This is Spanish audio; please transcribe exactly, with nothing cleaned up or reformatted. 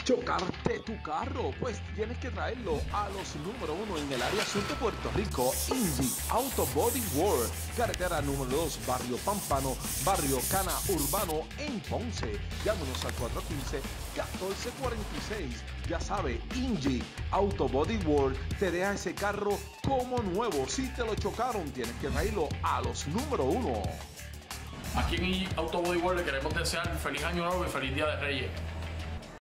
chocarte tu carro, pues tienes que traerlo a los número uno en el área sur de Puerto Rico, Indy Auto Body World, carretera número dos, barrio Pámpano, barrio Cana Urbano en Ponce. Llámanos al cuatro uno cinco, uno cuatro cuatro seis. Ya sabe, Indy Auto Body World te deja ese carro como nuevo. Si te lo chocaron, tienes que traerlo a los número uno. Aquí en Auto Body World le queremos desear feliz año nuevo y feliz día de Reyes.